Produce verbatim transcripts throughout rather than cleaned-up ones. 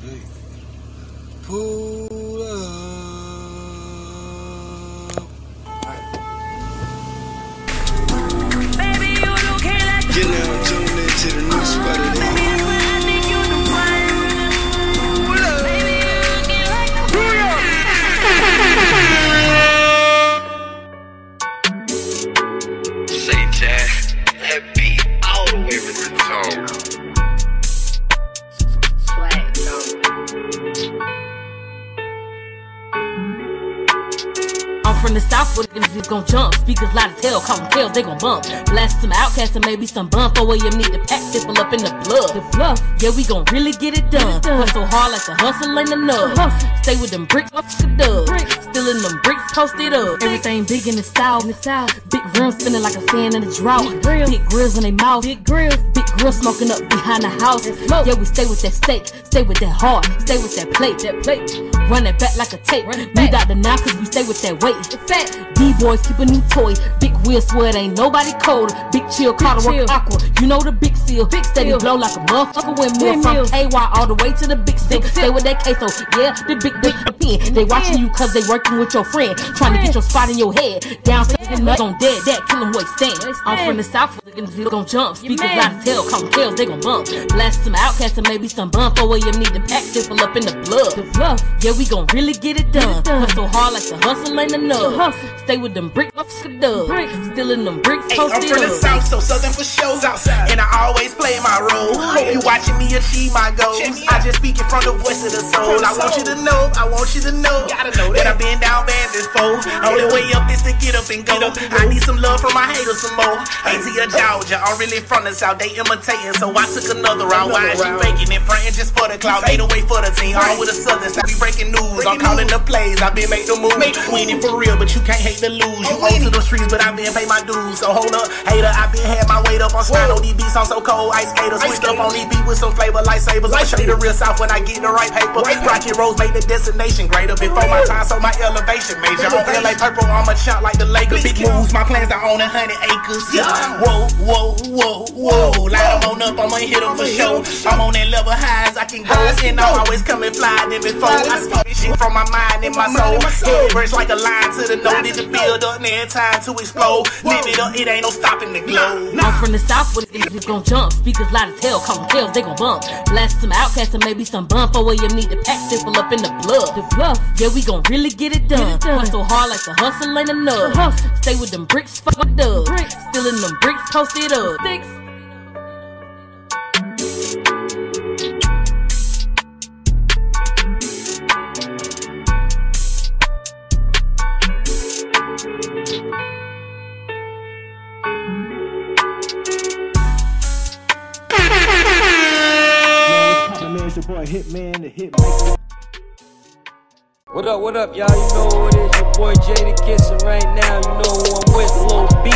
Hey. Pull up. Baby, you looking like you know, tuned into the new spot of the day. From the south, where the niggas gon' jump. Speakers loud as hell, calling tails, they gon' bump. Blast some outcasts and maybe some bump. four a m need the pack, stiffle up in the blood. The fluff, yeah, we gon' really get it done. Hustle hard like the hustle ain't enough. Stay with them bricks, up the dub. Stealing them bricks, posted up. Everything big in the south. Big rims spinning like a fan in the drought. Big grills in they mouth. Big grills, big grills smoking up behind the house. Yeah, we stay with that steak, stay with that heart, stay with that plate, that plate. Run it back like a tape. We got the now cause we stay with that weight. D-boys keep a new toy. Big wheel sweat, ain't nobody cold. Big chill, Carter work aqua. You know the big seal. Big steady blow like a motherfucker windmill. From K Y all the way to the big stick. Stay with that queso. Yeah, the big big pin. They watching you cause they working with your friend. Trying to get your spot in your head. Down sticking nuts on dead. That kill them where stand. I'm from the south, niggas gon' jump. Speakers loud as hell, calling tails, they gon' bump. Blast some outcasts and maybe some bump. four a m need the pack, stiffle up in the blood. The fluff, yeah, we gon' really get it done. Hustle hard like the hustle ain't enough. Stay with them bricks, up the dub. Stealing them bricks, posted I'm from the south, so southern for show. And I always play my role. Hope you watching me achieve my goals. I just speak it from the voice of the soul. I want you to know, I want you to know that I've been down bad before. Only way up is to get up and go. I need some love from my haters some more. Ain't to your Georgia, I'm really from the south. They imitating, so I took another route. Why is you faking it? Frontin' just for the clout. Made a way for the team. All with the southern style. We breaking news. I'm calling the plays. I've been making the move. Winning for real, but you can't hate the lose. You owe to the streets, but I've been pay my dues. So hold up, hater, I've been had my weight up on slide on these beats. I'm so cold, ice skaters. Switch up on these beats with some flavor, lightsabers. I'll show you the real south when I get the right paper. Rocket Rose made the destination greater before my time, so my elevation major. On L A purple, I'm a chop like the Lakers. Big moves, my plans to own a hundred acres. Whoa, whoa, whoa, whoa. Light them on up, I'ma hit them for sure. I'm on that level highs, I can go. And I'm always coming fly than before. I speak this shit from my mind and my soul. Head burst like a line to the nose. Need to build up, then time to explode. Live it up, it ain't no stopping the glow. I'm from the south, where the niggas gon' jump. Speakers loud as hell, calling tails, they gon' bump. Blast some outcasts and maybe some bump. four a m need the pack, stiffle up in the blood. The fluff, yeah, we gon' really get it done. Hustle hard like the hustle ain't enough. Stay with them bricks, fuck with dub. Stealing them bricks, posted up. Sticks. It's your boy Hitman, the Hitmaker. What up, what up, y'all? You know who it is, your boy Jadakiss, and right now, you know who I'm with, Lil B.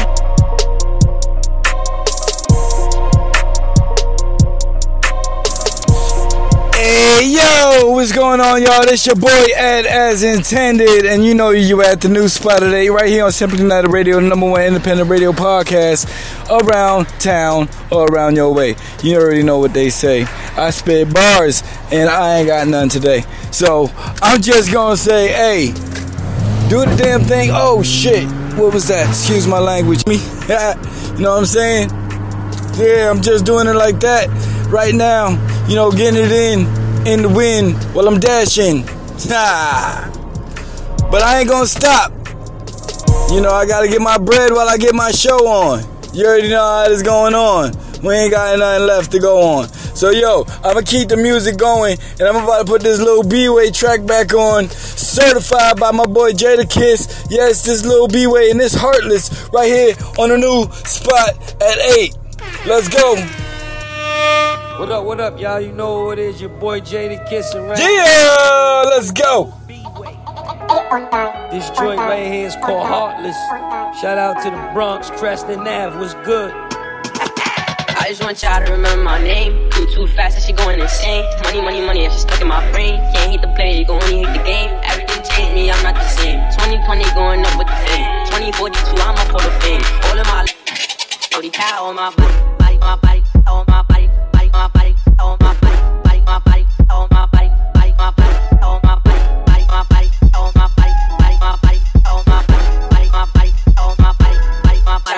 Hey yo, what's going on, y'all? This your boy Ed As Intended, and you know you at the new spot today, right here on Simply United Radio, the number one independent radio podcast around town or around your way. You already know what they say. I spit bars, and I ain't got none today. So I'm just gonna say, hey, do the damn thing. Oh shit, what was that? Excuse my language. Me, you know what I'm saying? Yeah, I'm just doing it like that right now. You know, getting it in, in the wind while I'm dashing. Ah. But I ain't gonna stop. You know, I gotta get my bread while I get my show on. You already know how this going on. We ain't got nothing left to go on. So, yo, I'ma keep the music going, and I'm about to put this little B-Way track back on. Certified by my boy Jadakiss. Yes, this little B-Way and this Heartless right here on the new spot at eight. Let's go. What up, what up, y'all? You know who it is, your boy Jadakiss, and right Yeah, let's go. This joint right here is called Heartless. Shout out to the Bronx, Creston Ave, what's good? I just want y'all to remember my name. Do too fast and she going insane. Money, money, money, it's just stuck in my brain. Can't hate the player, you gon' only hate the game. Everything changed me, I'm not the same. twenty twenty going up with the fame. twenty forty-two, I'm up for the fame. All of my life, forty cow on my body, body, my body, on my body, body, my body, on my body, body, my body, on my body.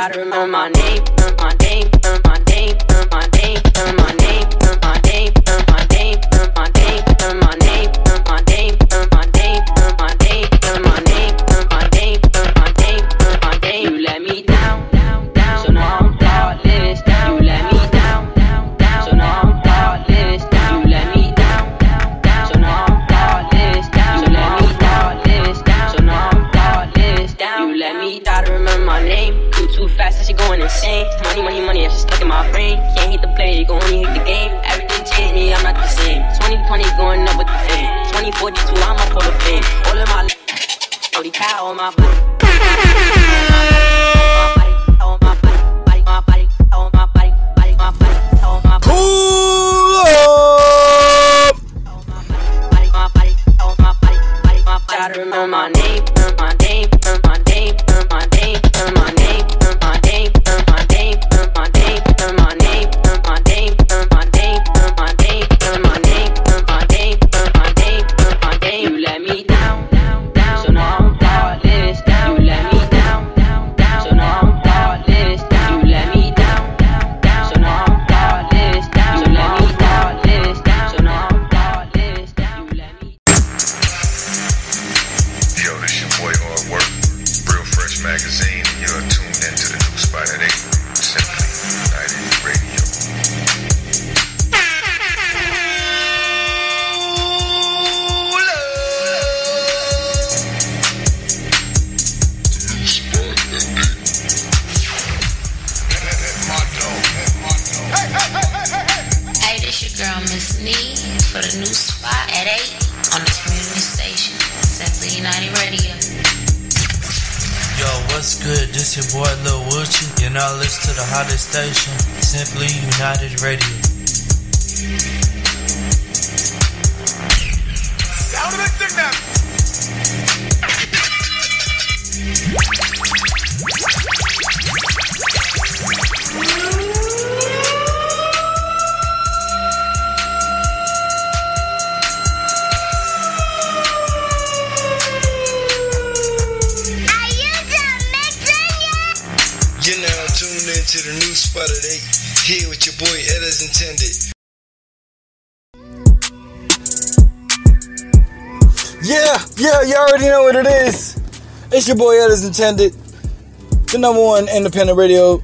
try to remember my name, my name, my name, my name, my name, my name, my name, my name, my name, my name, my name, my name, my name, my name, my name, my name. You let me down, so now I'm thoughtless. You let me down, so now I'm thoughtless. You let me down, so now I'm thoughtless. You let me thoughtless, so now I'm thoughtless. You let me try to remember my name. Too too fast, that she going insane. Money, money, money, that's just stuck in my brain. Can't hit the play, you gon' only hit the game. Everything changed me, I'm not the same. twenty twenty going up with the fame. twenty forty-two, I'm up for the fame. All of my only cow on my body. Pull up. Try to remember my name, my name, my name, my name, my name, my name, my name, my name, my name, my name, my name, my name, my name, my name, my name, my name. You let me down, so now I'm thoughtless. You let me down, so now I'm thoughtless. You let me down, so now I'm thoughtless. You let me thoughtless, so now I'm thoughtless. You let me. Yo, this your boy Artwork, Real Fresh Magazine, and you're tuned into the new spot at eight, Simply United Radio. Hey, this your girl Miss Nee for the new spot at eight on the community station, Simply United Radio. Yo, what's good? This your boy Lil Woochie. You're now listening to the hottest station, Simply United Radio. Sound of the dynamic. You're now tuned into the new spot at eight, here with your boy Ed as intended. Yeah, yeah, you already know what it is. It's your boy Ed as intended. The number one independent radio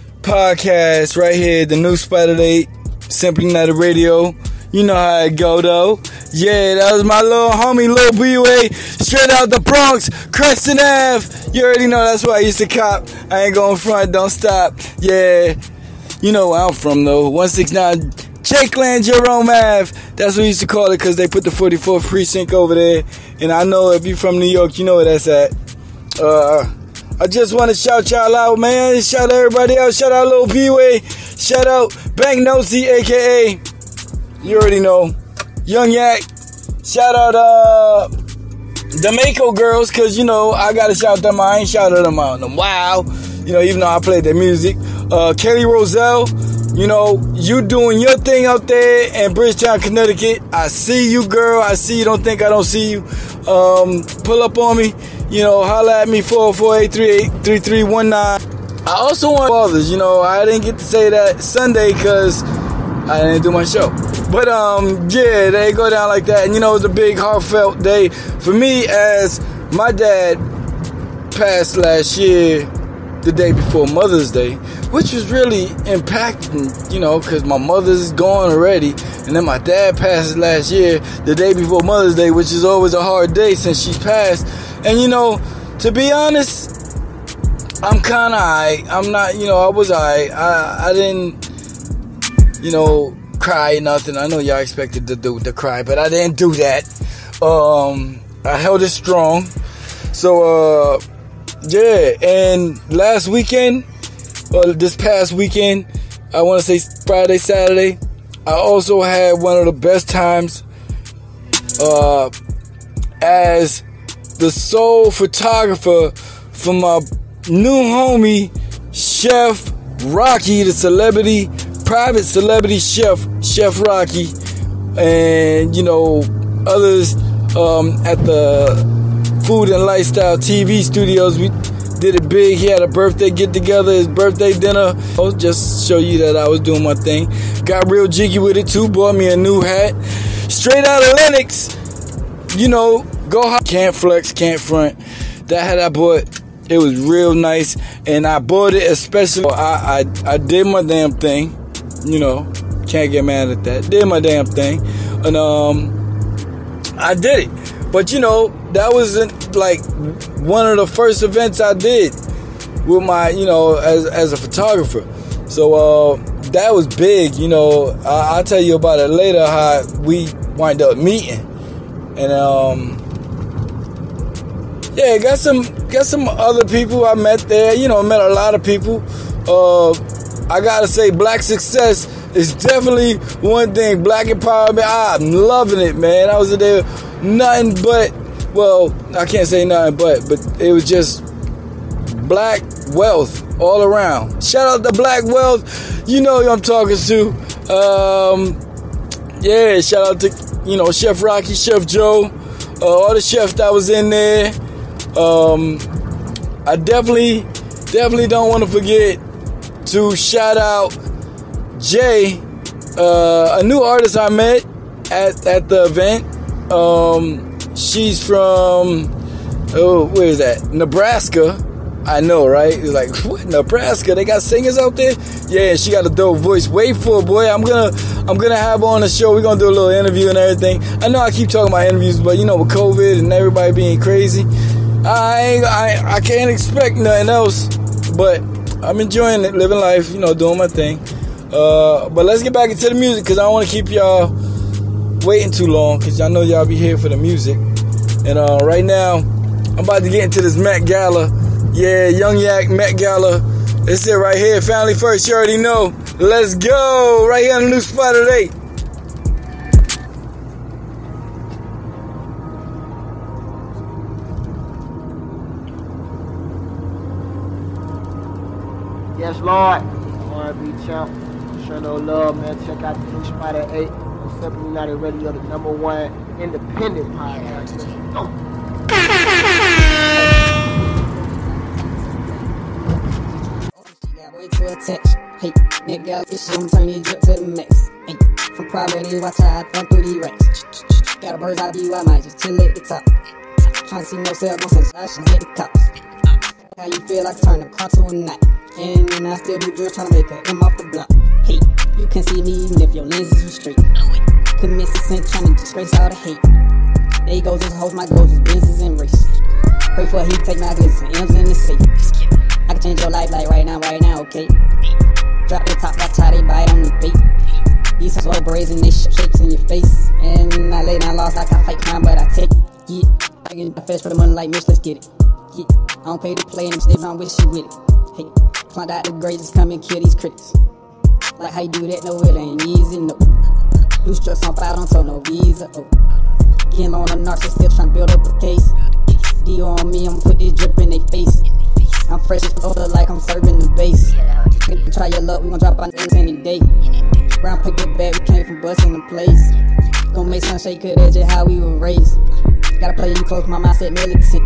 podcast right here, the new spot at eight, Simply United Radio. You know how it go though. Yeah, that was my little homie, Lil B-Way, straight out the Bronx, Crescent Ave. You already know that's where I used to cop. I ain't going front, don't stop. Yeah, you know where I'm from though. one sixty-nine Jakeland, Jerome Ave. That's what we used to call it because they put the forty-fourth precinct over there. And I know if you're from New York, you know where that's at. Uh, I just want to shout y'all out, man. Shout out everybody else. Shout out Lil B-Way. Shout out Bank Nosey, a k a. You already know. Young Yak. Shout out uh the Mako girls, cause you know I gotta shout them out. I ain't shouted them out in a while. You know, even though I played their music. Uh Kelly Roselle, you know, you doing your thing out there in Bridgetown, Connecticut. I see you, girl. I see you. Don't think I don't see you. Um, pull up on me. You know, holla at me four oh four, eight three eight, three three one nine. I also want fathers, you know, I didn't get to say that Sunday cause I didn't do my show. But, um, yeah, they go down like that. And, you know, it's a big, heartfelt day for me as my dad passed last year, the day before Mother's Day, which was really impacting, you know, because my mother's gone already. And then my dad passes last year, the day before Mother's Day, which is always a hard day since she's passed. And, you know, to be honest, I'm kind of alright. I'm not, you know, I was alright. I, I didn't, you know, cry, nothing. I know y'all expected to do the cry, but I didn't do that. Um, I held it strong. So, uh, yeah, and last weekend, or this past weekend, I want to say Friday, Saturday, I also had one of the best times, uh, as the sole photographer for my new homie, Chef Rocky, the celebrity private celebrity chef, Chef Rocky, and, you know, others um, at the Food and Lifestyle T V studios. We did it big. He had a birthday get together, his birthday dinner. Oh, just show you that I was doing my thing. Got real jiggy with it too. Bought me a new hat, straight out of Lennox. You know, go high. Can't flex, can't front. That hat I bought, it was real nice, and I bought it especially. I I, I did my damn thing. You know, can't get mad at that. Did my damn thing, and um, I did it. But you know, that wasn't like one of the first events I did with my, you know, as as a photographer. So uh, that was big. You know, I, I'll tell you about it later. How we wind up meeting, and um, yeah, got some got some other people I met there. You know, met a lot of people. Uh, I gotta say, Black success is definitely one thing. Black empowerment, I'm loving it, man. I was there. Nothing but, well, I can't say nothing but, but it was just black wealth all around. Shout out to Black Wealth. You know who I'm talking to. Um, yeah, shout out to, you know, Chef Rocky, Chef Joe, uh, all the chefs that was in there. Um, I definitely, definitely don't want to forget to shout out Jay, uh, a new artist I met at, at the event. Um, she's from, oh, where is that? Nebraska. I know, right? It's like, what, Nebraska? They got singers out there? Yeah, she got a dope voice. Wait for it, boy. I'm gonna, I'm gonna have her on the show. We're gonna do a little interview and everything. I know I keep talking about interviews, but you know, with COVID and everybody being crazy, I ain't, I, I can't expect nothing else. But I'm enjoying it, living life, you know, doing my thing. Uh, but let's get back into the music, because I don't want to keep y'all waiting too long, because y'all know y'all be here for the music. And uh, right now, I'm about to get into this Met Gala. Yeah, Young Yak Met Gala. It's it right here. Family First, you already know. Let's go. Right here on the new spot at eight. Yes, Lord. R and B champ. Show no love, man. Check out the new spot at eight. Simple United Radio, the number one independent podcast. Oh. Way to attach. Hey, that gal fish, I'm turning drip to the max. Hey, from property, watch how I thumb through these racks. Got a bird's eye view, I might just chill at the top. Tryna see no cell, no sense, I should hit the cops. How you feel like turn the car to a night? And then I still do drip, tryna make a M off the block. Hey, you can see me even if your lenses were straight. Commit to sin, tryna disgrace all the hate. There goes his hoes, my goals is business and race. Pray for he take my glitz and M's in the safe. I can change your life like right now, right now, okay? Drop the top, watch how they bite on the bait. These slow braids and they sh shapes in your face. And I lay down lost like I fight crime, but I take it. Yeah, I get the fetch for the money like Mitch, let's get it. Yeah, I don't pay to play and still don't wish you with it. Hey, climbed out the grades, just come and kill these critics. Like how you do that, no, it ain't easy, no. Loose trucks on fire, don't tell no visa, oh. Getting on a narcissist, still trying to build up a case. D on me, I'm put this drip in their face. I'm fresh as older like I'm serving the base. Try your luck, we gon' drop our names any day. Brown paper bag, we came from busting the place. Gon' make some shake, cause that's just how we were raised. Gotta play you close, my mindset militant.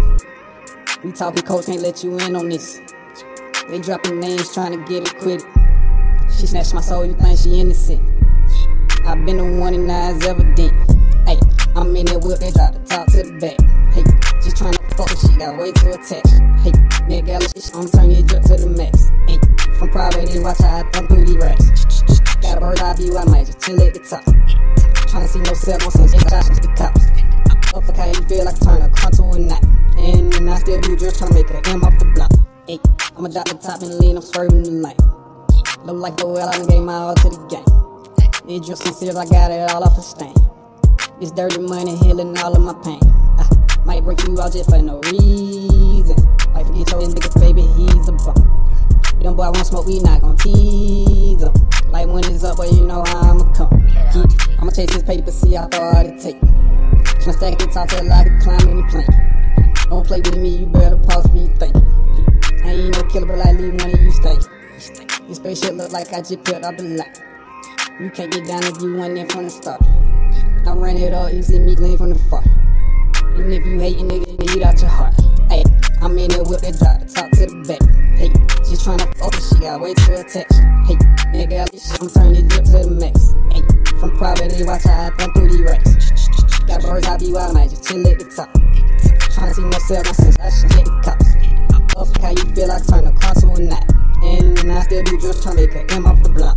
We talking coach, can't let you in on this. They dropping names, trying to get it quit. She snatched my soul, you think she innocent. I've been the one and now it's evident. Hey, I'm in that whip, they drop the top to the back. Hey, just trying to fuck, she got way too attached. Hey, that gal shit, I'm turning it drip to the max. Hey, from property, watch how I thumb through these racks. Got a bird's eye view, I might just chill at the top. Tryna see no cell, no sense, I should the cops. Up for how you feel like turn a car to a night. And I still do drip, tryna make a M off the block. Hey, I'ma drop the top and lean, I'm swerving the light. Look like the well, I done gave my all to the game. It drip sincere, I got it all off a stain. This dirty money healing all of my pain. I might break you out just for no reason. Like forget your nigga, baby, he's a bum. Them boy won't smoke, we not gon' tease him. Like when it's up, but you know how I'ma come. Keep, I'ma chase this paper, see how far it take. Tryna stack the top till I can climb any plane. Don't play with me, you better pause for you think. I ain't no killer, but I leave money you stay. Your spaceship look like I just put up the light. You can't get down if you went in from the start. I ran it up, you see me glean from the far. And if you hate a nigga, eat out your heart. Hey, I'm in it with the drop, the top to the back. Hey, she tryna fuck me, she got way too attached. Hey, nigga, I'm turning drip to the max. Hey, from property, watch how I thumb through these racks. Got birds, I be wild, I might just chill at the top. Tryna see myself, my sense, I should hit the cops. Up, how you feel, I turn the car to a knot. And I still do drip, tryna make a M off the block.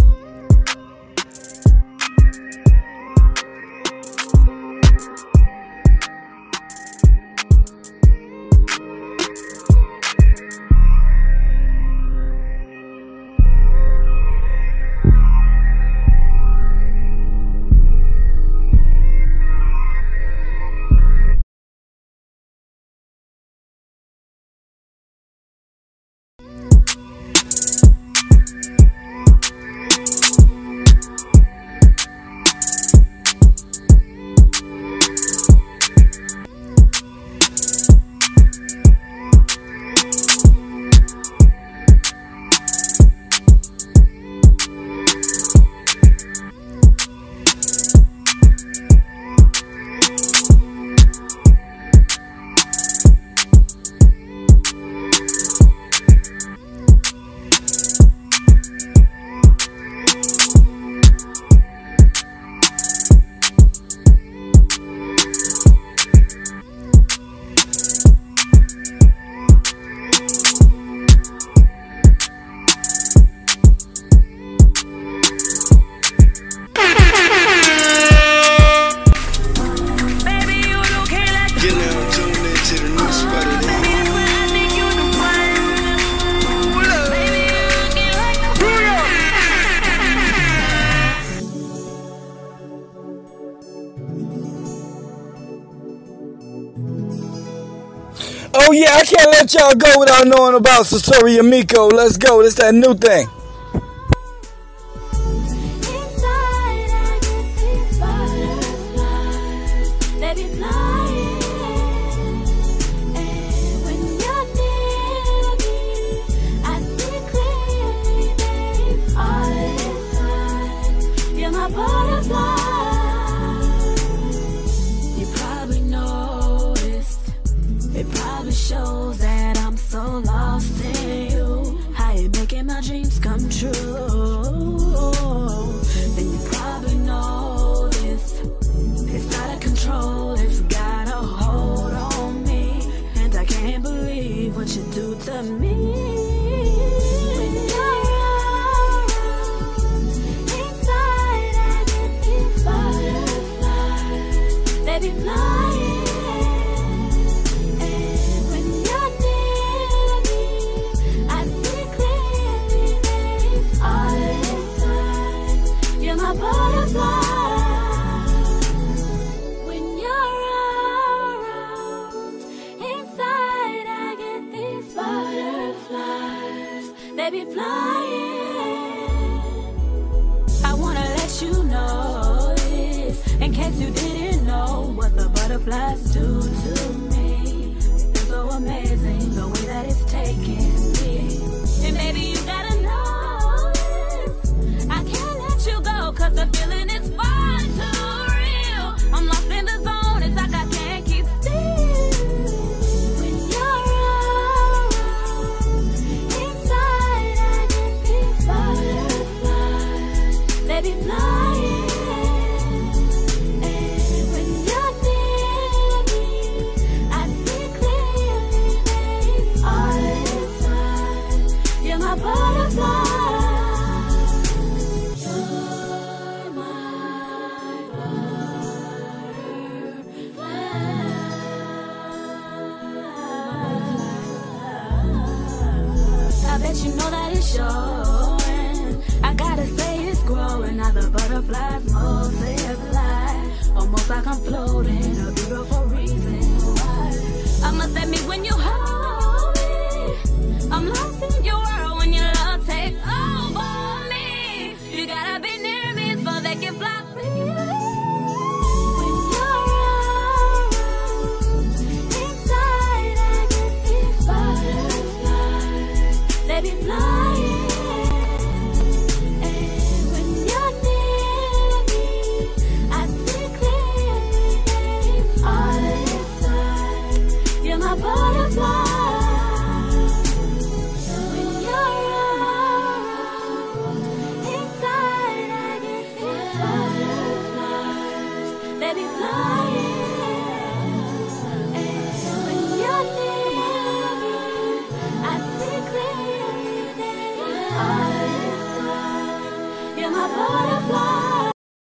Oh yeah, I can't let y'all go without knowing about Satori Amiko. Let's go. This that new thing. Shows that I'm so lost in you. How you making my dreams come true? Then you probably know this. It's out of control. It's got a hold on me, and I can't believe what you do to me. When you're around, inside I get these butterflies. They be flying. When you're around, inside I get these butterflies. They be flying. I wanna let you know this, in case you didn't know what the butterflies do to me. It's so amazing the way that it's taking me. And maybe you gotta know this. I can't let you go, cause the feeling is far too real. I'm lost in the zone, it's like I can't keep still. When you're around, inside I get these butterflies. They be flying. And when you're near me, I see clearly, babe, all inside. You're my butterfly. You know that it's showing. I gotta say it's growing. Now the butterflies multiply. Almost like I'm floating, a beautiful reason why. I must admit when you hold me, I'm lost in your world when your love takes over me. You gotta be near me so they can fly free. When you're around, inside I get these butterflies. They be flying. And when you're near me, I see clearly, babe, all inside. You're my butterfly. You're my butterfly.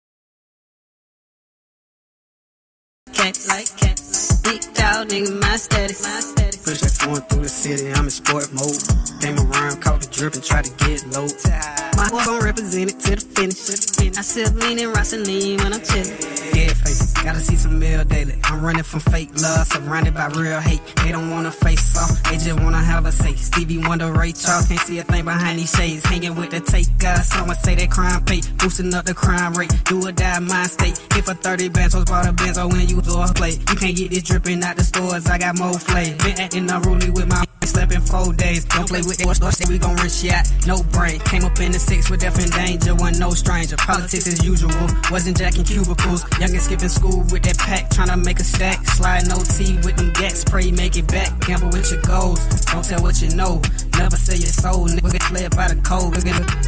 Cats like cats. Big dog, nigga, my status. My status. Push that phone through the city, I'm in sport mode. Came around, caught the drip and tried to get low. My boy gon' represent it to the finish. I sip lean and Rosaline when I'm chillin'. Yeah, faces, gotta see some meal daily. I'm running from fake love, surrounded by real hate. They don't wanna face off, they just wanna have a say. Stevie Wonder, Ray Charles, can't see a thing behind these shades. Hanging with the take guys, someone say that crime pay. Boosting up the crime rate, do or die mind state. Hit for thirty bands, bought a Benzo when you do a play. You can't get this dripping out the stores, I got more flay. Been acting unruly with my slept in four days. Don't play with it, say we gon' run shot, no brain. Came up in the six with death and danger, wasn't no stranger. Politics as usual, wasn't jacking cubicles. Youngin' skipping school with that pack, tryna make a stack. Slide no T with them gats, pray make it back. Gamble with your goals, don't tell what you know. Never sell your soul, nigga get played by the code.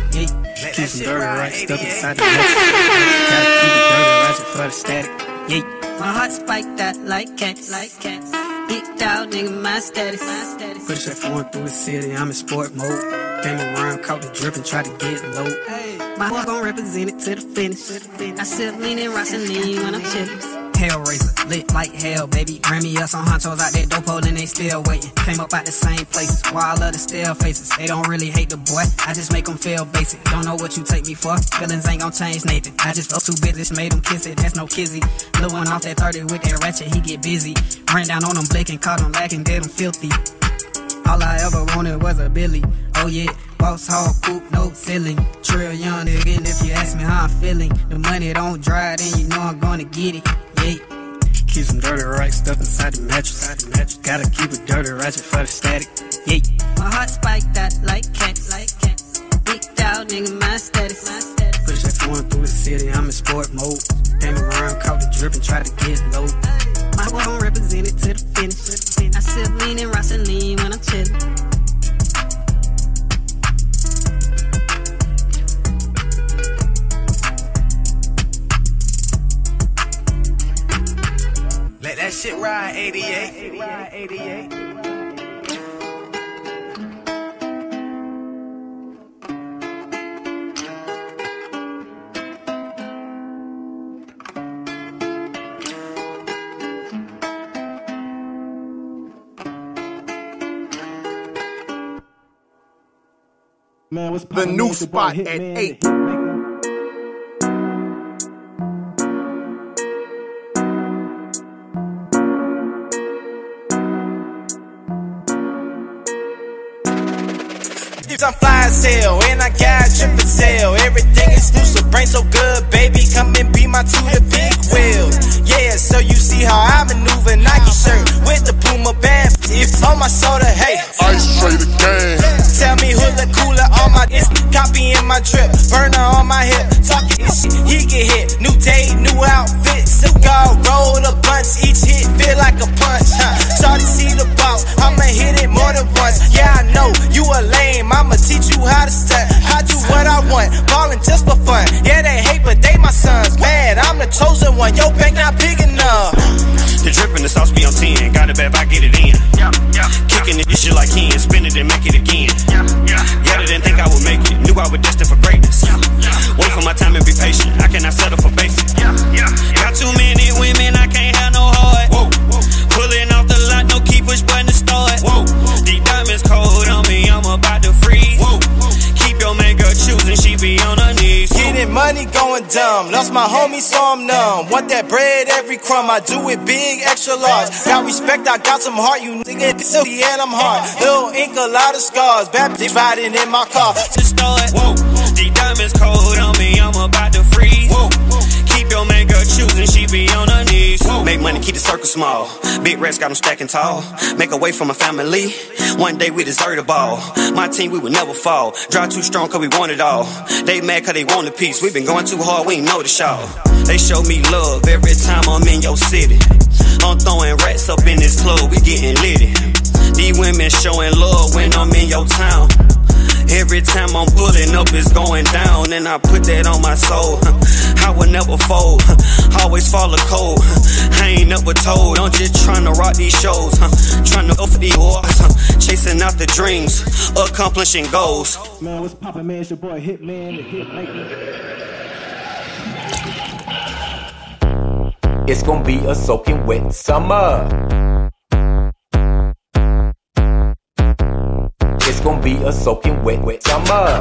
Yeah. Keep some dirty right stuck inside the neck. Gotta keep it dirty ratchet for the static. Yeah. My heart spiked out like cats, like cats. Big dog, nigga, my status, my status. Push that phone through the city, I'm in sport mode. Came around, caught the drip and tried to get low. My boy gon' represent it to the finish. I sip lean and Rosaline when I'm chillin'. Hellraiser, lit like hell, baby. Ran me up some honchos out that dope hole and they still waiting. Came up out the same places, wild of the stale faces. They don't really hate the boy, I just make them feel basic. Don't know what you take me for, feelings ain't gon' change Nathan. I just felt too busy, made them kiss it, that's no kizzy. Lil' one off that thirty with that ratchet, he get busy. Ran down on them blicking, caught them lacking, did them filthy. All I ever wanted was a Billy. Oh yeah, boss hog, coupe, no ceiling. Trillion again if you ask me how I'm feeling. The money don't dry, then you know I'm gonna get it. Yeah. Keep some dirty right stuff inside the mattress. Inside the mattress. Gotta keep it dirty ratchet for the static. Yeah. My heart spiked out like cats, like cats. Big dog, nigga, my status, my status. Push that phone through the city, I'm in sport mode. Came around, caught the drip and tried to get low. My boy gon' represent it to the finish. I sip lean and Rosaline when I'm chillin'. Let that shit ride, eighty-eight. eighty-eight. Man, what's the new spot at eight. I'm fly as hell, and I got a trip for sale. Everything exclusive, brain so good, baby. Come and be my two the big wheels. Yeah, so you see how I maneuver. Nike shirt with the Puma band. If on my shoulder, hey. Ice trader gang. Tell me who the cooler on my disc. Copying my trip, burner on my hip. Talking shit, he get hit. New day, new outfit. Cigar, roll a bunch. Each hit feel like a punch. Huh? Shawty see the boss, I'ma hit it more than once. Yeah, I know you a lame. I'ma teach you how to stunt. I do what I want, ballin' just for fun. Yeah, they hate, but they my sons. Mad, I'm the chosen one. Your bank not big enough. The drip and the sauce be on ten. Got it back if I get it in. Yeah, yeah. Kicking it, this shit like Ken. Spin it and make it again. Yeah, yeah. Yeah, they didn't think I would make it. Knew I was destined for greatness. Yeah, yeah. Wait for my time and be patient. I cannot settle for basic. Yeah, yeah. Got too many women, I can't have no heart. Whoa, whoa. Pulling off the lot, no key push button to start. Whoa, whoa. These diamonds cold on me, I'm about to freeze. Whoa, whoa. Keep your man girl choosing, she be on her knees. Getting money, going dumb. Lost my homie, so I'm numb. Want that bread, every crumb. I do it big, extra large. Got respect, I got some heart. You nigga, silky and I'm hard. Little ink, a lot of scars. Baptist riding in my car. To start, whoa. These diamonds cold on me, I'm about to freeze. Whoa. Keep your man girl choosing, she be on her knees. Whoa. Make money, keep the circle small. Big rats got them stacking tall. Make a way for my family. One day we deserve the ball. My team, we would never fall. Drive too strong cause we want it all. They mad cause they want a piece. We been going too hard, we ain't notice y'all. They show me love every time I'm in your city. I'm throwing rats up in this club, we getting litty. These women showing love when I'm in your town. Every time I'm pulling up, it's going down, and I put that on my soul. I will never fold, always follow code. I ain't never told, I'm just trying to rock these shows. Trying to offer these wars, chasing out the dreams, accomplishing goals. Man, what's poppin', man? It's your boy Hitman, the Hitmaker. It's gonna be a soaking wet summer. It's gonna be a soaking wet, wet summer.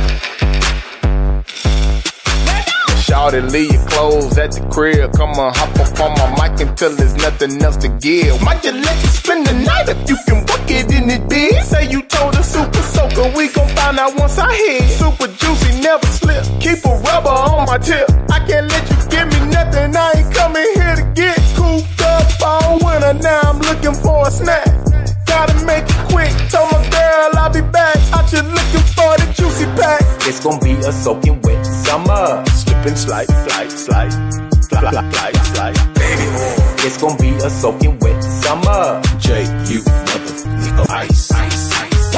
Shawty, leave your clothes at the crib. Come on, hop up on my mic until there's nothing else to give. Might just let you spend the night if you can work it in it big. Say you told a super soaker, we gon' find out once I hit. Super juicy, never slip. Keep a rubber on my tip. I can't let you give me nothing. I ain't coming here to get cooped up all winter. Now I'm looking for a snack. Gotta make it quick. Told my girl I'll be back. Out here looking for the juicy pack. It's gonna be a soaking wet summer. Slip and slide, slide, slide, slide, slide, slide, baby. It's gonna be a soaking wet summer. J, you mother ice, ice, ice.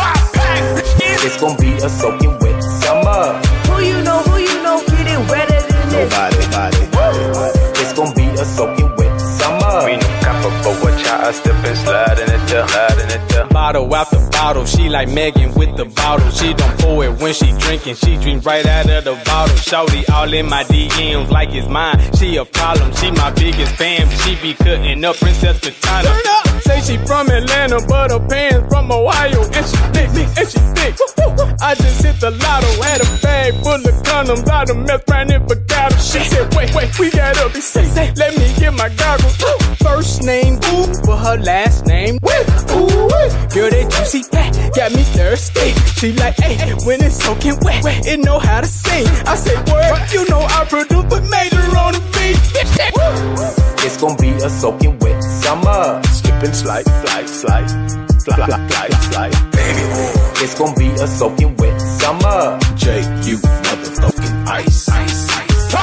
It's gonna be a soaking wet summer. Who you know, who you know, get it wetter than this. Nobody, nobody, nobody. It's gonna be a soaking wet summer. We no copper, but watch how I step and slide in it there, slide in it there. Bottle after bottle, she like Megan with the bottle. She don't pour it when she drinking, she drink right out of the bottle. Shorty all in my D Ms like it's mine. She a problem, she my biggest fan. She be cutting up Princess Katana. Say she from Atlanta, but her parents from Ohio. And she thick, and she thick. I just hit the lotto, had a bag full of condoms. I done messed around and forgot her. She said, wait, wait, we gotta be safe. Let me get my goggles. First name, ooh, for her last name. Ooh, girl, that juicy pack got me thirsty. She like, hey, when it's soaking wet, it know how to sing. I say, word, you know I produce, but major on the beat. It's gonna be a soaking wet summer. Slip and slide, slide, slide, slide, slide, slide, baby. It's gonna be a soaking wet summer. J, you motherfucking ice, ice, ice.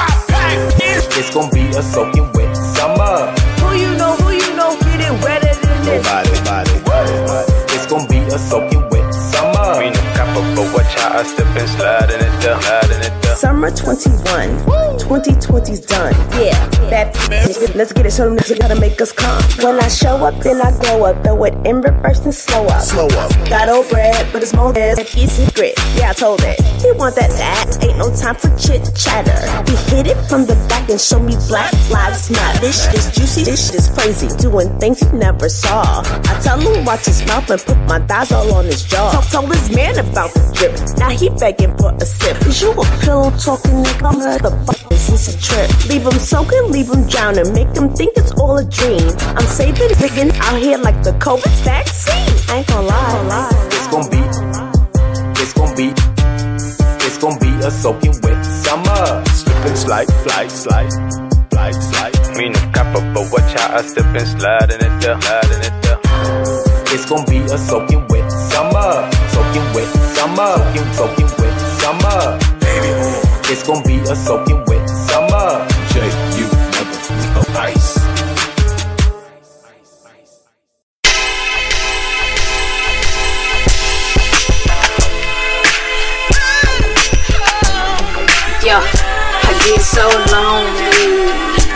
It's gonna be a soaking wet summer. Who you know, who you know, get it wetter than this. Nobody, nobody, nobody. It's gonna be a soaking wet summer. We no copper, but watch how I step and slide in it there, slide in it there. Summer twenty-one, twenty twenty's done. Yeah, that bitch. Let's get it, so them niggas gotta make us come. When I show up, then I glow up. Throw it in reverse and slow up. Slow up. Got old bread, but it's more ass. It's secret. Yeah, I told it. He want that ass. Ain't no time for chit chatter. He hit it from the back and show me Black Lives Matter. This shit is juicy. This shit is crazy. Doing things he never saw. I tell him watch his mouth and put my thighs all on his jaw. Talk told his man about the drip. Now he begging for a sip. Cause you a pillow talking nigga. I'm the fuck is this a trip? Leave him soaking, leave him drowning. Make him think it's all a dream. I'm saving niggas out here like the COVID vaccine. I ain't gonna lie. It's gonna be, it's gonna be, it's gonna be a soaking wet summer. Slip and slide, slide, slide, slide, slide. We no copper, but watch how I step and slide in it there, slide in it there. It's gonna be a soaking wet summer. Soaking wet summer. Soaking, soaking wet summer. Baby, it's gonna be a soaking wet summer. J, you motherfucking ice. Yo, I get so lonely.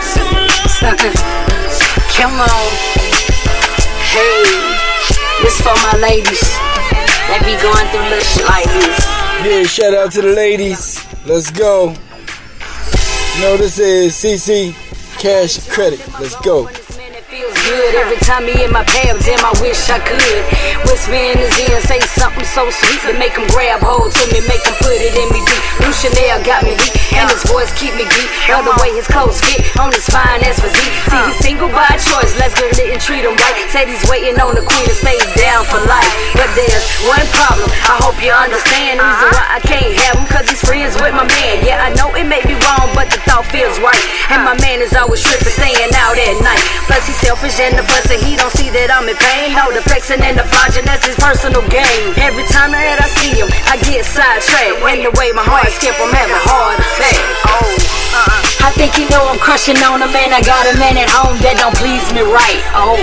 Come on. Hey, this for my ladies. They be going through little shit like this. Yeah, shout out to the ladies. Let's go. You know, this is C C Cash Credit. Let's go. Good every time he in my path, damn, I wish I could whisper in his ear and say something so sweet to make him grab hold to me, make him put it in me deep. Blue Chanel got me weak, and his voice keep me geek. Love the way his clothes fit on his fine ass physique. See, he's single by choice, let's get lit and treat him right. Said he's waiting on the queen to stay down for life. But there's one problem, I hope you understand. Reason why I can't have him, cause he's friends with my man. Yeah, I know it may be wrong, but the thought feels right. And my man is always tripping, staying out at night. Plus he's selfish and the fussing, he don't see that I'm in pain. No, the flexing and the flogging, that's his personal game. Every time that I see him, I get sidetracked. When the way my heart skip, I'm having hard attack. Oh, uh-uh. I think he know I'm crushing on him, and I got a man at home that don't please me right. Oh.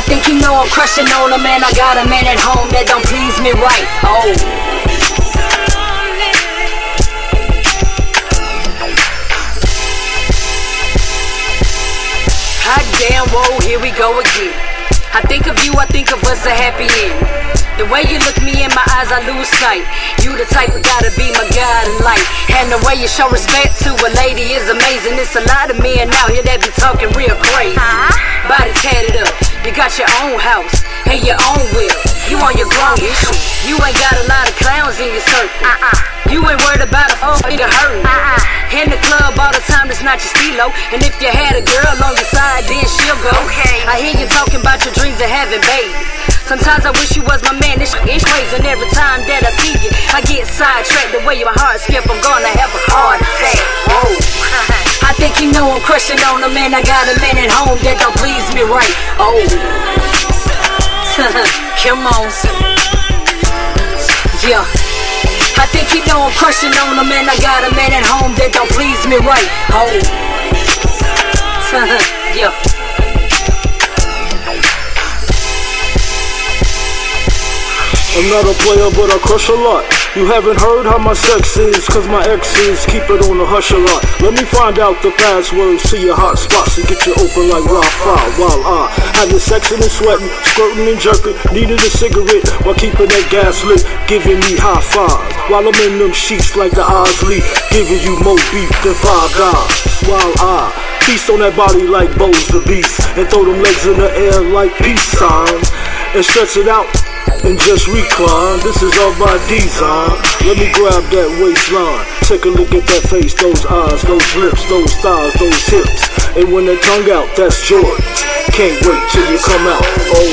think you know I'm crushing on a man. I got a man at home that don't please me right. Oh. Hot damn, whoa, here we go again. I think of you, I think of us a happy end. The way you look me in my eyes, I lose sight. You the type who gotta be my God and light. And the way you show respect to a lady is amazing. It's a lot of men out here that be talking real crazy. Body tatted up, you got your own house and your own will. You on your grown issue. You ain't got a lot of clowns in your circle. You ain't worried about a oh nigga hurting. In the club all the time, that's not your stilo. And if you had a girl on your side, then she'll go. I hear you talking about your dreams of having babies. Sometimes I wish you was my man, this shit is crazy. And every time that I see you, I get sidetracked. The way your heart skip, I'm gonna have a heart attack. Whoa. I think you know I'm crushing on a man. I got a man at home that don't please me right. Oh. Come on. Yeah. I think you know I'm crushing on a man. I got a man at home that don't please me right. Oh. Yeah. I'm not a player, but I crush a lot. You haven't heard how my sex is, cause my exes keep it on the hush a lot. Let me find out the passwords to your hot spots and get you open like Wi-Fi. While I have you sexing and sweating, squirting and jerking, needed a cigarette while keeping that gas lit, giving me high fives. While I'm in them sheets like the Osley, giving you more beef than five guys. While I feast on that body like Bo's the Beast, and throw them legs in the air like peace signs, and stretch it out and just recline. This is all by design. Let me grab that waistline, take a look at that face, those eyes, those lips, those thighs, those hips, and when that tongue out, that's joy. Can't wait till you come out. Oh.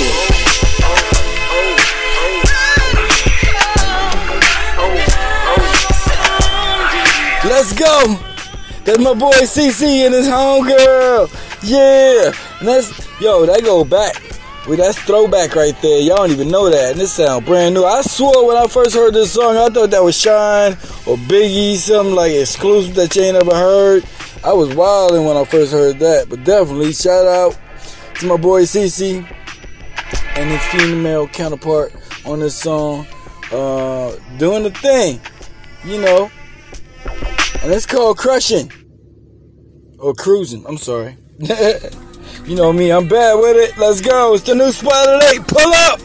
Let's go. That's my boy C C and his homegirl. Yeah. And that's, yo, that go back. Well, that's throwback right there. Y'all don't even know that. And this sound brand new. I swore when I first heard this song, I thought that was Shine or Biggie, something like exclusive that you ain't ever heard. I was wilding when I first heard that. But definitely, shout out to my boy C C and his female counterpart on this song. Uh, doing the thing, you know. And it's called Crushing. Or Cruising, I'm sorry. You know me, I'm bad with it. Let's go. It's the new spot of the day. Pull up.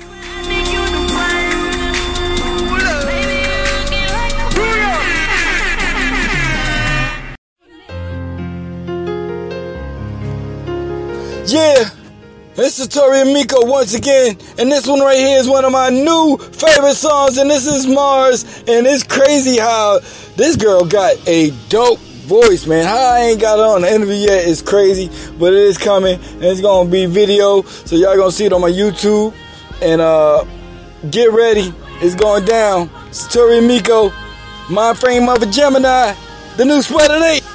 Yeah. This is Tori and Miko once again. And this one right here is one of my new favorite songs. And this is Mars. And it's crazy how this girl got a dope voice, man. How I ain't got it on the interview yet is crazy, but it is coming, and it's gonna be video, so y'all gonna see it on my YouTube. And uh, get ready, it's going down. It's Tori Miko, Mind Frame of a Gemini, the new spot of the day.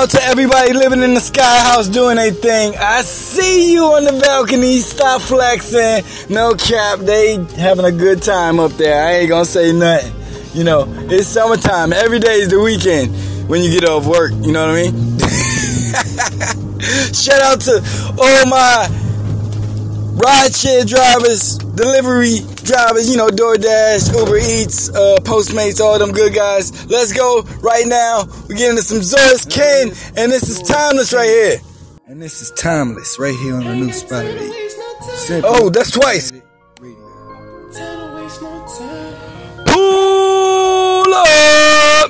out to everybody living in the Sky House doing their thing. I see you on the balcony. Stop flexing. No cap. They having a good time up there. I ain't gonna say nothing. You know, it's summertime. Every day is the weekend when you get off work. You know what I mean? Shout out to all my rideshare drivers, delivery drivers, you know, DoorDash, Uber Eats, uh, Postmates, all them good guys. Let's go right now. We're getting into some Zoris Ken, and this is Timeless right here. And this is Timeless right here on the new spot. Oh, that's twice. Pull up.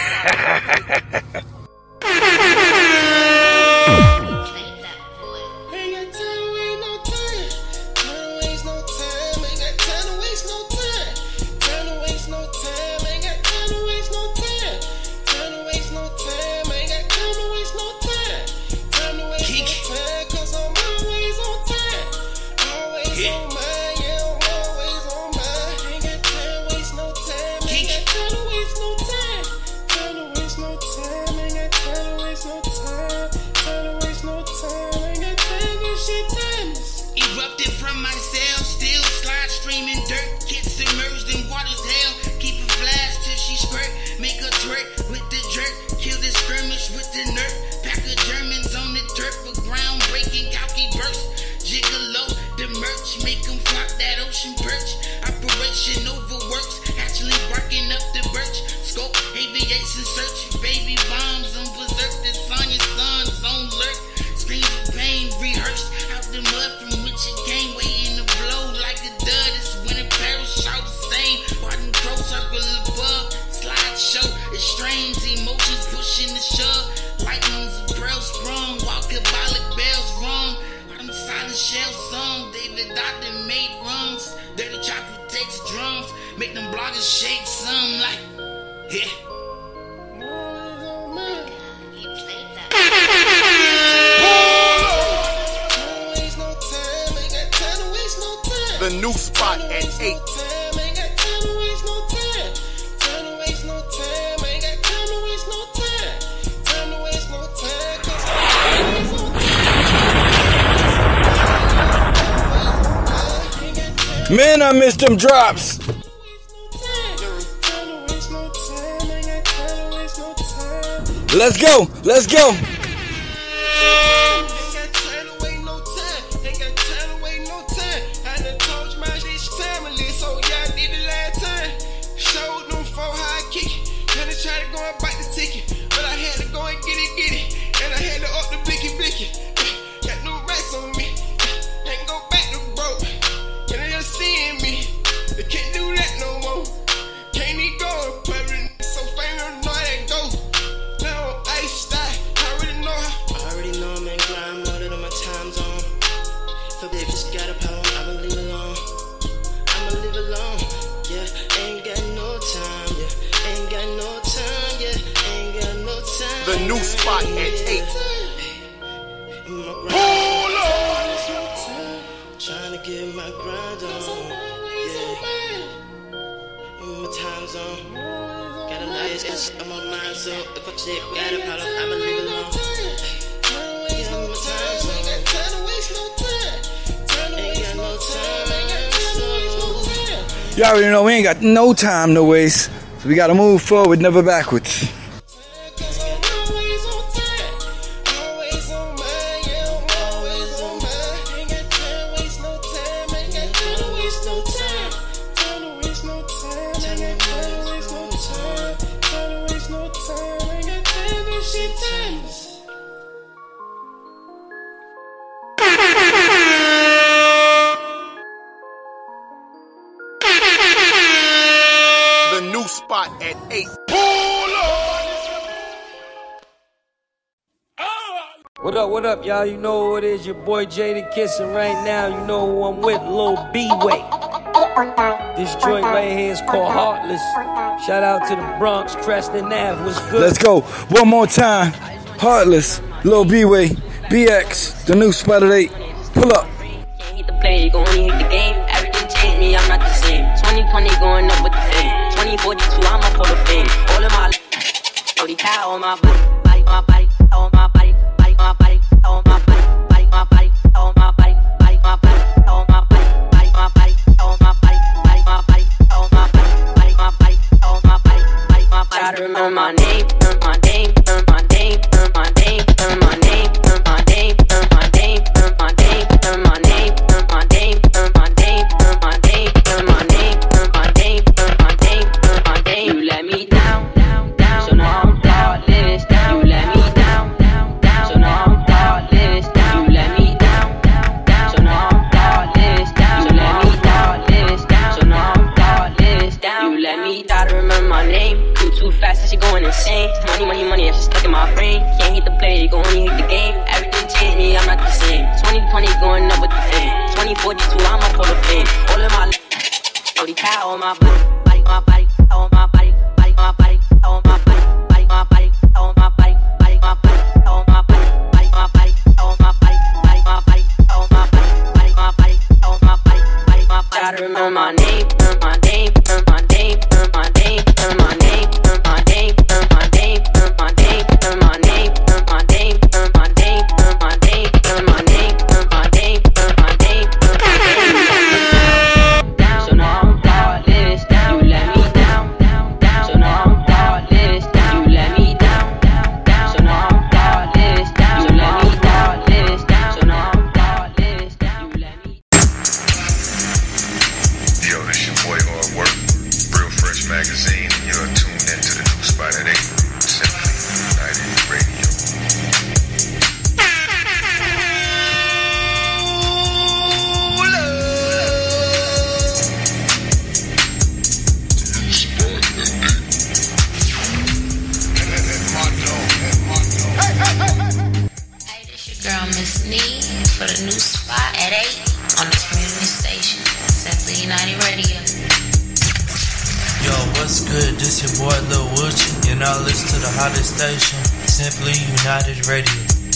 The new spot at eight. Man, I missed them drops. Let's go. Let's go. The new spot at eight. Trying to get my grind on, yeah. In my time zone, got a lot of I'm on mine, so if I check, got a problem, I'ma leave it alone. Yeah, I'm in my time zone. Ain't got no time, so. Y'all already know we ain't got no time to waste, so we gotta move forward, never backwards. The new spot at eight. What up, what up, y'all? You know who it is, your boy Jadakissin, and right now, you know who I'm with, Lil B-Way. This joint right here is called Heartless. Shout out to the Bronx, Creston Ave, what's good? Let's go, one more time. Heartless, Lil B-Way, B X, the new spot at eight. Pull up. Hit the play, you gon' only hit the game. Everything changed me, I'm not the same. twenty twenty going up with the fame. twenty forty-two, I'm up for the fame. All in my life, forty cow on my body. my body, oh my body, body, my body, oh my body, body, my body, oh my body, body, my body, oh my body, body, my body, oh my body, body, my body, oh my body, body, my body, oh my body, body, my body. Try to remember my name, remember my name, remember my name, remember my name, remember my name, remember my name, remember my name, remember my name, remember my name, remember my name, remember my name, remember my name, remember my name, remember my name, remember my name, remember my name. You let me down, down, down. So now I'm thoughtless. You let me down, down, down. So now I'm thoughtless. You let me down, down, down. So now I'm thoughtless. So let me thoughtless. So now I'm thoughtless. You let me try to remember my name. Too too fast and she going insane. Money, money, money, that's just stuck in my brain. Can't hit the play, you gon' only hit the game. Everything changed me, I'm not the same. twenty twenty going up with the fame. twenty forty-two, I'm up for the fame. All in my holy cow on my body, body, my body, oh my body, body, my body, oh my body, body, my body, oh my body, body, my body, oh my body, body, my body, oh my body, body, my body, oh my body, body, my body, oh my body, body, my body. Try to remember my name, remember my name, remember my name, remember my name, remember my name, remember my name, remember my name, remember my name, remember my name, remember my name, remember my name, remember my name, remember my name, remember my name, remember my name, remember my name. So now I'm thoughtless. You let me down, down, down. So now I'm thoughtless. You let me down, down, down. So now I'm thoughtless. You let me thoughtless. So now I'm thoughtless. You let me. Yo, this your boy Hard Work, Real Fresh Magazine. You're tuned into the new spot at eight, Simply United Radio. Girl Miss Nee for the new spot at eight on this community station, Simply United Radio. Yo, what's good? This your boy Lil Woochie, and I listen to the hottest station, Simply United Radio.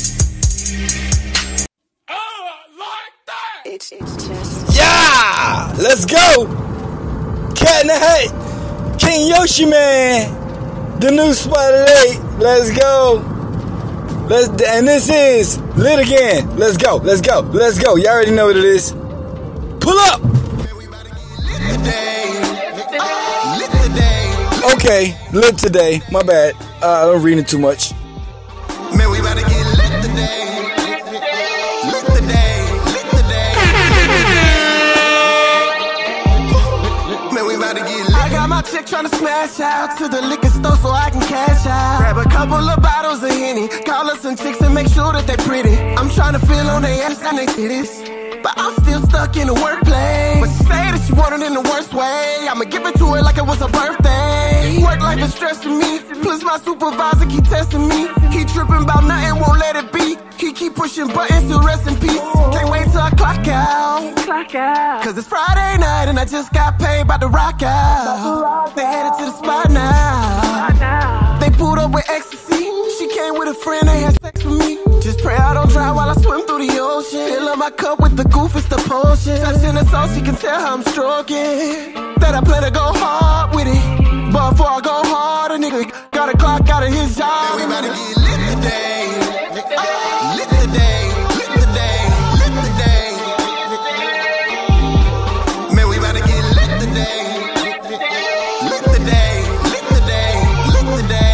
It's, it's just yeah, let's go. Cat in the Hat, King Yoshi Man, the new spot at eight. Let's go. Let's, and this is Lit Again. Let's go, let's go, let's go. Y'all already know what it is. Pull up. Okay, lit today. My bad. Uh, I'm reading too much. Man, we about to get lit today. Lit today. Lit today. Man, we about to get lit. I got my chick trying to smash out to the liquor store so I can cash out. Grab a couple of bottles of Henny, call us some chicks and make sure that they pretty. I'm trying to feel on their ass and they titties, but I'm still stuck in the workplace. But she say that she want it in the worst way. I'ma give it to her like it was her birthday. Work life is stressing me, plus my supervisor keep testing me. He tripping about nothing, won't let it be. He keep pushing buttons to rest in peace. Can't wait till I clock out. Clock out. Cause it's Friday night and I just got paid by the rock out. They headed to the spot now. They pulled up with ecstasy. She came with a friend, they had sex with me. Just pray I don't drown while I swim through the ocean. Fill up my cup with the goof, it's the potion. Touching the sauce, you can tell how I'm stroking. That I plan to go hard with it. But before I go hard, a nigga got a clock out of his job. Man, we about to get lit today. Lit today. Lit today. Lit today. Man, we about to get lit today. Lit today. Lit today. Lit today.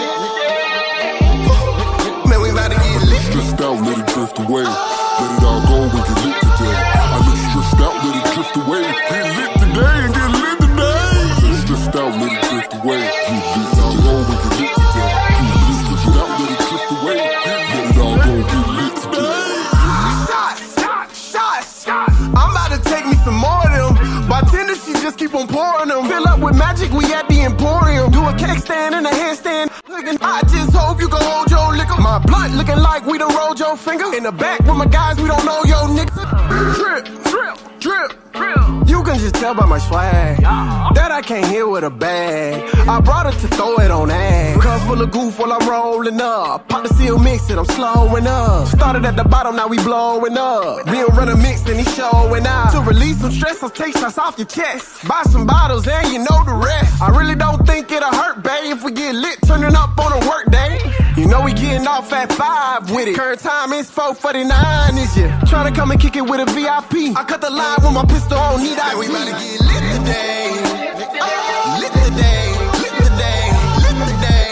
Man, we about to get lit. Stressed out, let it drift away. Let it all go and get lit today. I look stressed out, let it drift away. Get lit today and get lit today. Stressed out, let it drift away. Get lit, all go and get lit today. Get lit, stressed out, let it drift away. Let it all go, get lit today. Shots, shots, shots, shots. I'm about to take me some more of them. Bartender, she just keep on pouring them. Fill up with magic, we at the Emporium. Do a cake stand and a handstand. I just hope you can hold your liquor. My blunt looking like we done rolled your finger. In the back with my guys, we don't know your niggas. Drip, drip, drip, drip. You can just tell by my swag that I can't hit with a bag. I brought it to throw it on ass. Cup full of goof while I'm rolling up. Pop the seal mix it, I'm slowing up. Started at the bottom, now we blowing up. We don't run a mix, then he showing out. To release some stress, I'll take shots off your chest. Buy some bottles and you know the rest. I really don't think it'll hurt, babe, if we get lit turning up on a work day. You know we get getting off at five with it. Current time is four forty-nine this year. Tryna come and kick it with a V I P. I cut the line with my pistol on, need I. Man, we about to get lit today. Lit today. Lit today. Lit today.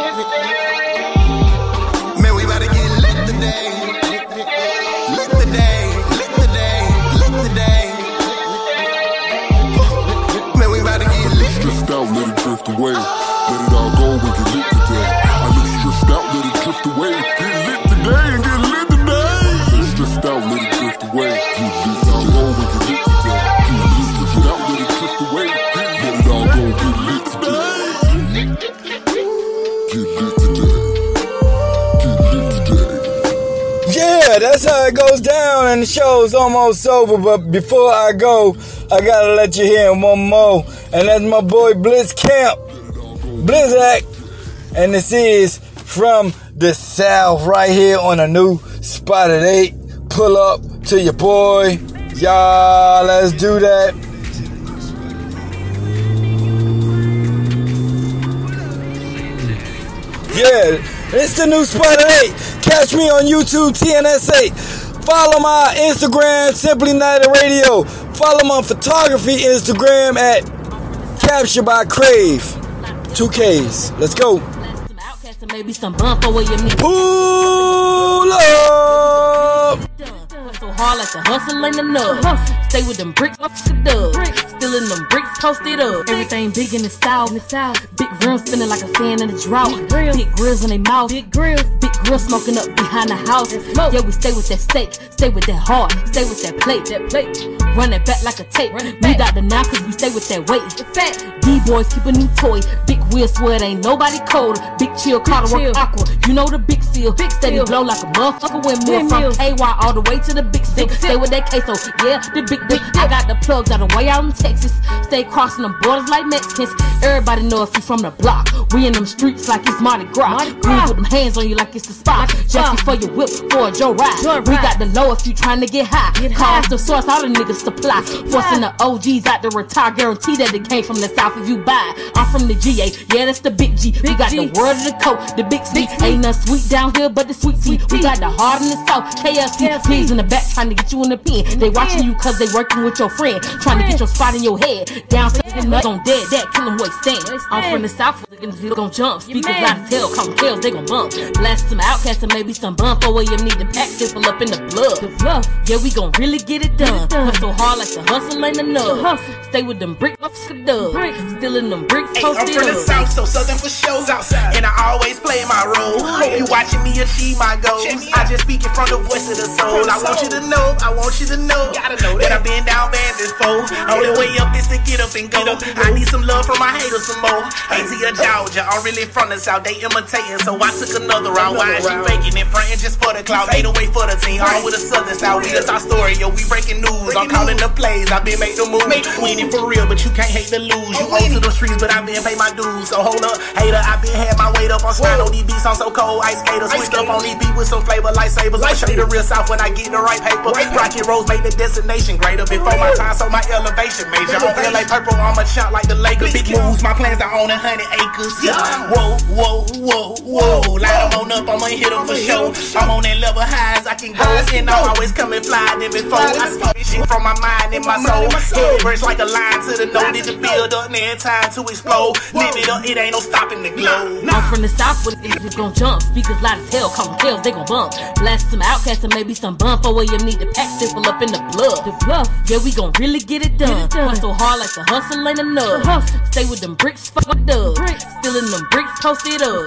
Man, we about to get lit today. Lit today. Lit today. Lit today. Man, we about to get lit. Stressed out, let it drift away. Let it all go, we get lit today. I look stressed out, let it drift away. Get lit today and get lit today. Stressed out, let it drift away. Get lit all go, we get lit today. Get lit, get out, let it drift away. Let it all go, get lit today. Get lit today. Get lit today. Yeah, that's how it goes down, and the show's almost over. But before I go, I gotta let you hear one more, and that's my boy Blitz Camp, Blizzak, and this is from the South right here on a new spot at eight. Pull up to your boy, y'all. Let's do that. Yeah, it's the new spot at eight. Catch me on YouTube, T N S eight. Follow my Instagram, Simply United Radio. Follow my photography Instagram at Capture by Crave. Two K's. Let's go. Maybe some bump over your knee. Pull up. So hard like the hustle and the nub. Stay with them bricks up the dub. Stealing them bricks posted up. Everything big in the south. Big rims spinning like a fan in the drought. Big grills in their mouth. Big grills. Big grills smoking up behind the house. Yeah, we stay with that steak. Stay with that heart. Stay with that plate. That plate. Run it back like a tape. We got the now cause we stay with that weight. D-boys keep a new toy. Big wheel swear it ain't nobody cold. Big chill, Carter work aqua. You know the big seal. Big steady blow like a motherfucker windmill. From A Y all the way to the big stick. Stay with that queso. Yeah, the big dick. I got the plugs out the way out in Texas. Stay crossing them borders like Mexicans. Everybody know if you from the block. We in them streets like it's Mardi Gras. We put them hands on you like it's the spot. Jackie for your whip for a Joe ride. We got the low if you trying to get high. Cars the source, all the niggas supply. Forcing the O Gs out to retire. Guarantee that it came from the south if you buy. I'm from the G A. Yeah, that's the big G. We got the word of the coat, the big C. Ain't nothing sweet down here but the sweet tea. We got the hard in the south. K L C. Please in the back trying to get you in the pen. They watching you cause they working with your friend. Trying to get your spot in your head. Down south, nuts on dead. That kill them where stand. I'm from the south. Niggas gon' jump. Speakers loud as hell. Come kills, they gon' bump. Blast some outcasts and maybe some bump. Or where you need the pack simple up in the blood. Yeah, we gon' really get it done. Hustle hard like the hustle ain't enough. Stay with them bricks up the dub. Stealing them bricks. Hey, I'm from the south, so southern for shows outside. And I always play my role. Hope you watching me achieve my goals. I just speak it from the voice of the soul. I want you to know, I want you to know that I've been down bad before. Only way up is to get up and go. I need some love from my haters some more. A T of Georgia, I'm really from the south. They imitating, so I took another round. Why is she faking it? Frontin' just for the clout. Made a way for the team, all with a southern style. We just our story, yo, we breaking news. I'm calling the plays, I've been made the move. We in it for real, but you can't hate the lose. You own to the streets, but I've been pay my dues. So hold up, hater, I been had my weight up on slide on these beats. I'm so cold, ice skater. Switched up on these beats with some flavor, lightsabers. I'll show you the real south when I get the right paper. Rocket Rose made the destination greater before my time, so my elevation major. On L A purple, I'm a chunk like the Lakers. Big moves, my plans are on a hundred acres. Whoa, whoa, whoa, whoa. Light them on up, I'ma hit them for sure. I'm on that level highs, I can go. And I'm always coming fly than before. I speak this shit from my mind and my soul. Head burst like a line to the nose. Need to build up, then time to explode. Live it up, it ain't no stopping the glow. I'm from the south, but niggas gon' jump. Speakers loud as hell, come kills, they gon' bump. Blast some outcasts and maybe some bump. Or where you need the pack simple up in the blood. The bluff, yeah, we gon' really get it done. Hustle hard like the hustle ain't enough. Stay with them bricks, fuck with dub. Stealing them bricks, posted up.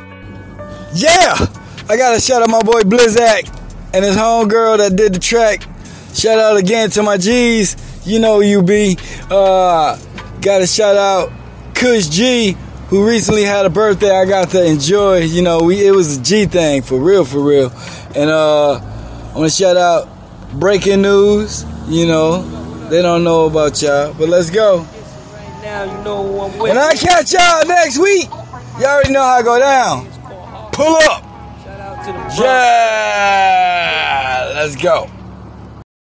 Yeah, I gotta shout out my boy Blizzak and his homegirl that did the track. Shout out again to my G's. You know you be. Uh, gotta shout out Kush G, who recently had a birthday I got to enjoy. You know, we it was a G thing, for real, for real. And uh, I want to shout out Breaking News. You know, they don't know about y'all, but let's go. Right now, you know who I'm with. And I catch y'all next week. Y'all already know how I go down. Pull up. Shout out to the Yeah, let's go.